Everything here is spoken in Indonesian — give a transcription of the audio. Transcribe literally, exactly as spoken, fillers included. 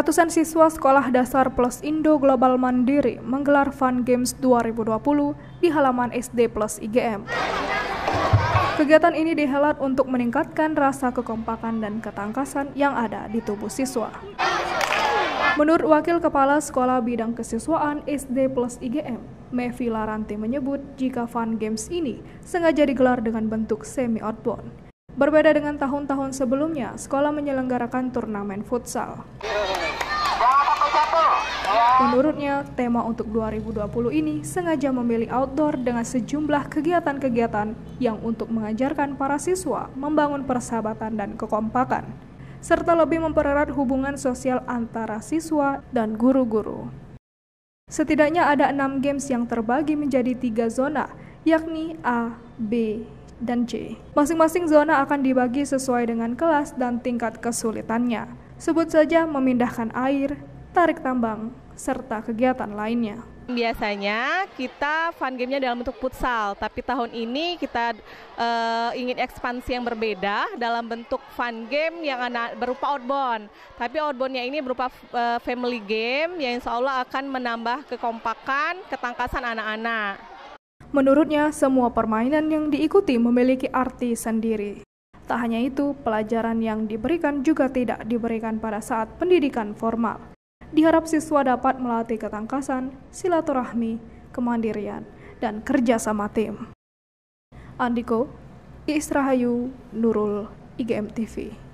Ratusan siswa Sekolah Dasar Plus Indo Global Mandiri menggelar Fun Games dua ribu dua puluh di halaman S D Plus I G M. Kegiatan ini dihelat untuk meningkatkan rasa kekompakan dan ketangkasan yang ada di tubuh siswa. Menurut Wakil Kepala Sekolah Bidang Kesiswaan S D Plus I G M, Mevi Laranti menyebut jika Fun Games ini sengaja digelar dengan bentuk semi-outbound. Berbeda dengan tahun-tahun sebelumnya, sekolah menyelenggarakan turnamen futsal. Menurutnya, tema untuk dua ribu dua puluh ini sengaja memilih outdoor dengan sejumlah kegiatan-kegiatan yang untuk mengajarkan para siswa membangun persahabatan dan kekompakan, serta lebih mempererat hubungan sosial antara siswa dan guru-guru. Setidaknya ada enam games yang terbagi menjadi tiga zona, yakni A, B, dan C. Masing-masing zona akan dibagi sesuai dengan kelas dan tingkat kesulitannya. Sebut saja memindahkan air, tarik tambang, serta kegiatan lainnya. Biasanya kita fun game-nya dalam bentuk futsal, tapi tahun ini kita uh, ingin ekspansi yang berbeda dalam bentuk fun game yang berupa outbound. Tapi outbound-nya ini berupa uh, family game yang insya Allah akan menambah kekompakan, ketangkasan anak-anak. Menurutnya, semua permainan yang diikuti memiliki arti sendiri. Tak hanya itu, pelajaran yang diberikan juga tidak diberikan pada saat pendidikan formal. Diharap siswa dapat melatih ketangkasan, silaturahmi, kemandirian, dan kerja sama tim. Andiko, Iis Rahayu, Nurul, I G M T V.